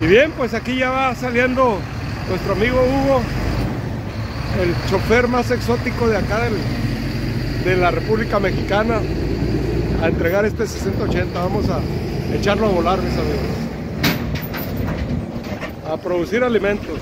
Y bien, pues aquí ya va saliendo nuestro amigo Hugo, el chofer más exótico de acá de la República Mexicana, a entregar este 6080. Vamos a echarlo a volar, mis amigos, a producir alimentos.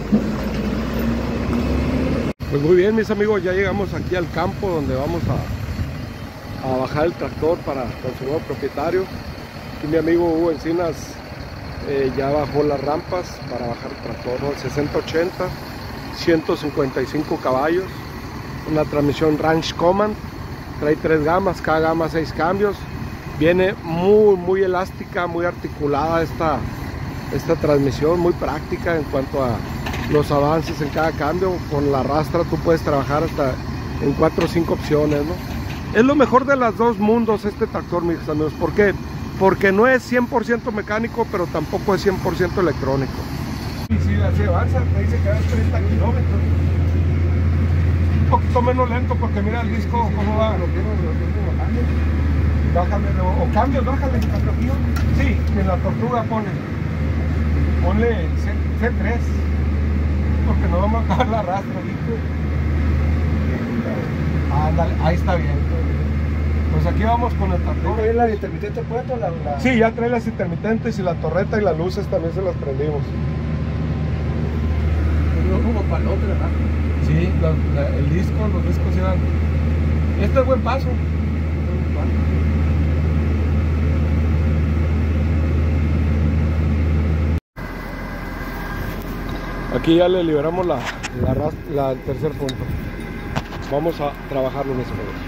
Pues muy bien, mis amigos, ya llegamos aquí al campo donde vamos a bajar el tractor con su nuevo propietario. Aquí mi amigo Hugo Encinas ya bajó las rampas para bajar el tractor, ¿no? 6080, 155 caballos, una transmisión Ranch Command, trae 3 gamas, cada gama 6 cambios, viene muy elástica, muy articulada esta transmisión, muy práctica en cuanto a los avances en cada cambio. Con la rastra tú puedes trabajar hasta en 4 o 5 opciones, ¿no? Es lo mejor de los dos mundos este tractor, mis amigos. ¿Por qué? Porque no es 100% mecánico, pero tampoco es 100% electrónico. Y si así avanza, te dice que va a 30 kilómetros. Un poquito menos lento porque mira el disco cómo va. Bájale, o cambios, bájale. Sí, en la tortuga ponle C3, porque no vamos a acabar la rastra. Ándale, ahí está bien. Pues aquí vamos con el tractor. ¿Trae la intermitente puesta? Sí, ya trae las intermitentes y la torreta y las luces también se las prendimos. No como palote, ¿verdad? Sí, los discos ya. Este es buen paso. Aquí ya le liberamos la tercer punto. Vamos a trabajarlo en ese momento.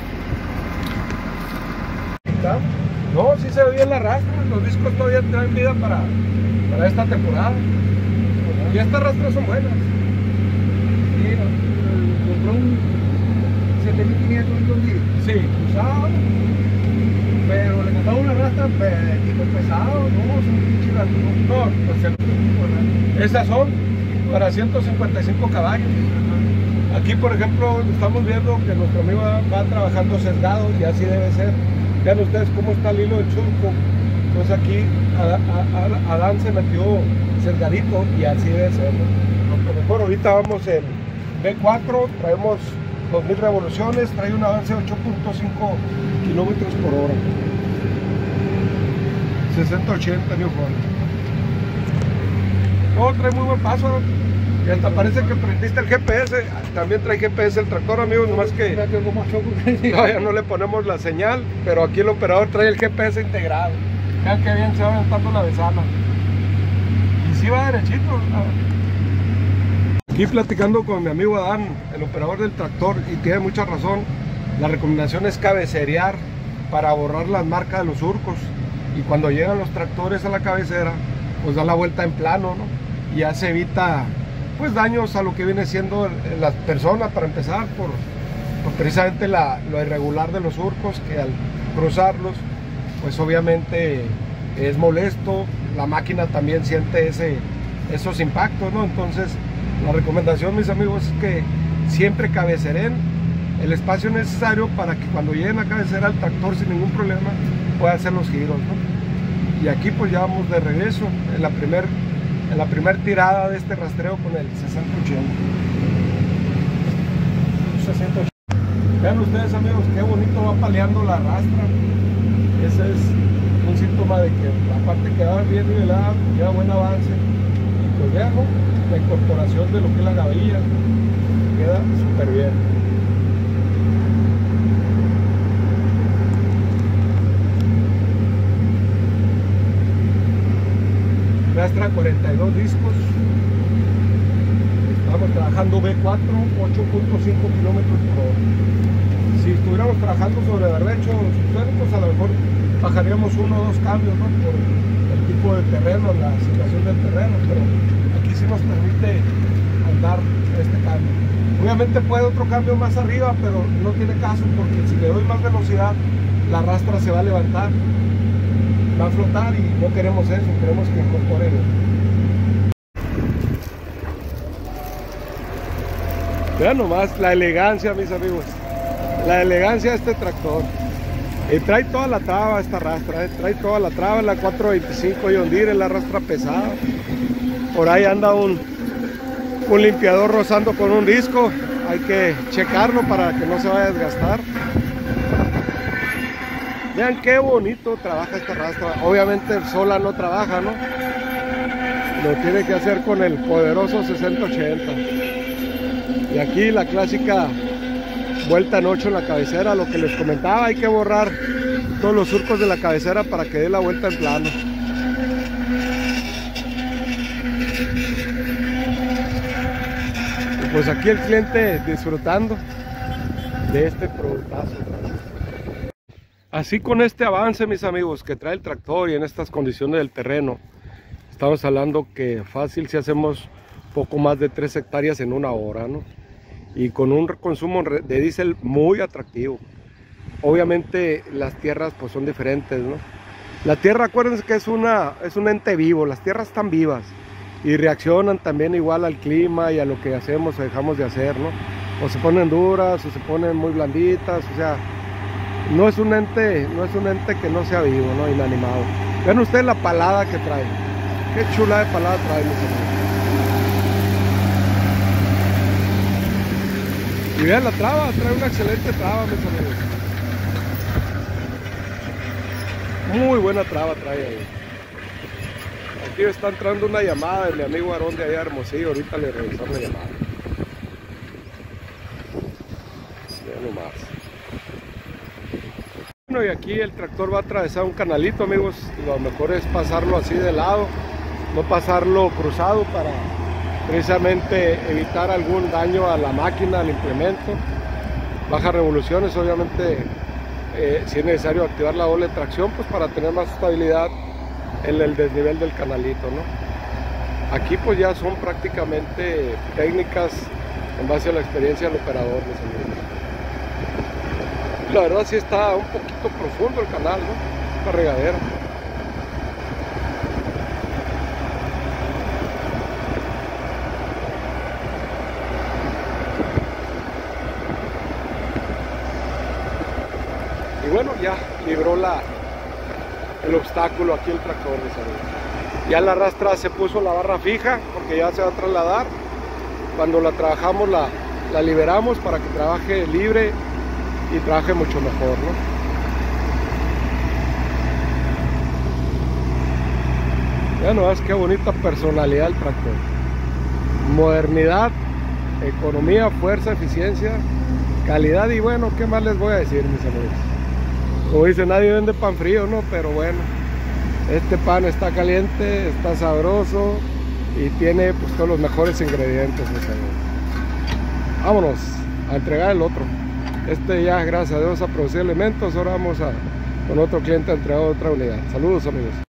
No, sí se ve bien la rastra. Los discos todavía traen vida para esta temporada. Y estas rastras son buenas. Sí, compró un 7500 Sí. usado, pero le compraba una rastra tipo pesado, no, son pinches rastras. No, pues esas son para 155 caballos. Aquí, por ejemplo, estamos viendo que nuestro amigo va trabajando sesgado y así debe ser. Vean ustedes cómo está el hilo del surco. Entonces aquí Adán se metió sesgadito y así debe ser, ¿no? Mejor ahorita vamos en B4, traemos 2000 revoluciones, trae un avance de 8.5 kilómetros por hora. 6080 New Holland. No, trae muy buen paso. Y hasta parece que prendiste el GPS. También trae GPS el tractor, amigos, nomás que todavía no le ponemos la señal, pero aquí el operador trae el GPS integrado. Vean que bien se va aventando la besana. Y sí va derechito. Aquí platicando con mi amigo Adán, el operador del tractor, y tiene mucha razón. La recomendación es cabecerear para borrar las marcas de los surcos. Y cuando llegan los tractores a la cabecera, pues da la vuelta en plano, ¿no? Y ya se evita pues daños a lo que viene siendo las personas, para empezar, por precisamente lo irregular de los surcos, que al cruzarlos pues obviamente es molesto. La máquina también siente esos impactos, ¿no? Entonces la recomendación, mis amigos, es que siempre cabeceren el espacio necesario para que cuando lleguen a cabecera el tractor sin ningún problema pueda hacer los giros, ¿no? Y aquí pues ya vamos de regreso en la primer tirada de este rastreo con el 6080. Vean ustedes, amigos, qué bonito va paleando la rastra. Ese es un síntoma de que la parte que va bien nivelada lleva buen avance. Y pues vean, ¿no? La incorporación de lo que es la gavilla queda súper bien. Rastra 42 discos. Estamos trabajando B4, 8.5 kilómetros por hora. Si estuviéramos trabajando sobre derecho, pues a lo mejor bajaríamos 1 o 2 cambios, ¿no? Por el tipo de terreno, la situación del terreno, pero aquí sí nos permite andar este cambio. Obviamente puede otro cambio más arriba, pero no tiene caso, porque si le doy más velocidad, la rastra se va a levantar, va a flotar, y no queremos eso, queremos que incorpore. Vean nomás la elegancia, mis amigos, la elegancia de este tractor. Y trae toda la traba esta rastra, trae toda la traba, la 425 John Deere, es la rastra pesada. Por ahí anda un limpiador rozando con un disco, hay que checarlo para que no se vaya a desgastar. Vean qué bonito trabaja esta rastra. Obviamente sola no trabaja, ¿no? Lo tiene que hacer con el poderoso 6080. Y aquí la clásica vuelta en 8 en la cabecera. Lo que les comentaba, hay que borrar todos los surcos de la cabecera para que dé la vuelta en plano. Y pues aquí el cliente disfrutando de este productazo. Así con este avance, mis amigos, que trae el tractor y en estas condiciones del terreno, estamos hablando que fácil si hacemos poco más de 3 hectáreas en una hora, ¿no? Y con un consumo de diésel muy atractivo. Obviamente las tierras pues son diferentes, ¿no? La tierra, acuérdense que es un ente vivo, las tierras están vivas y reaccionan también igual al clima y a lo que hacemos o dejamos de hacer, ¿no? O se ponen duras o se ponen muy blanditas, o sea, no es un ente que no sea vivo, ¿no? Inanimado. Vean ustedes la palada que trae. Qué chula de palada trae, mis amigos. Y vean la traba, trae una excelente traba, mis amigos. Muy buena traba trae ahí. Aquí está entrando una llamada de mi amigo Aarón de allá de Hermosillo. Ahorita le revisamos la llamada. Vean nomás. Bueno, y aquí el tractor va a atravesar un canalito, amigos. Lo mejor es pasarlo así de lado, no pasarlo cruzado para precisamente evitar algún daño a la máquina, al implemento. Bajas revoluciones, obviamente, si es necesario activar la doble tracción, pues para tener más estabilidad en el desnivel del canalito, ¿no? Aquí pues ya son prácticamente técnicas en base a la experiencia del operador, mis amigos. La verdad sí está un poquito profundo el canal, ¿no? Esta regadera. Y bueno, ya libró el obstáculo aquí el tractor, mis amigos. Ya la rastra se puso la barra fija porque ya se va a trasladar. Cuando la trabajamos la liberamos para que trabaje libre y trabaje mucho mejor, ¿no? Ya no ves qué bonita personalidad el tractor. Modernidad, economía, fuerza, eficiencia, calidad y bueno, ¿qué más les voy a decir, mis amigos? Como dice, nadie vende pan frío, ¿no? Pero bueno, este pan está caliente, está sabroso y tiene pues todos los mejores ingredientes, mis amigos. Vámonos a entregar el otro. Este ya, gracias a Dios, a producir elementos. Ahora vamos con otro cliente a entregar otra unidad. Saludos, amigos.